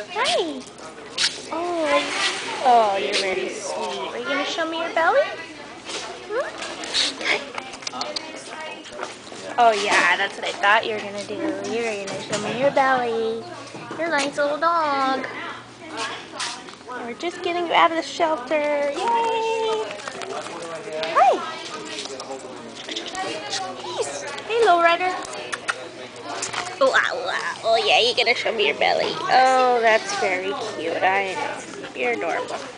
Hi. Oh, you're very sweet. Are you gonna show me your belly? Hmm? Oh yeah, that's what I thought you were gonna do. You're gonna show me your belly. You're a nice little dog. We're just getting you out of the shelter. Yay! Hi. Yes. Hey, lowrider. Oh yeah, you're gonna show me your belly. Oh, that's very cute. I know. You're adorable.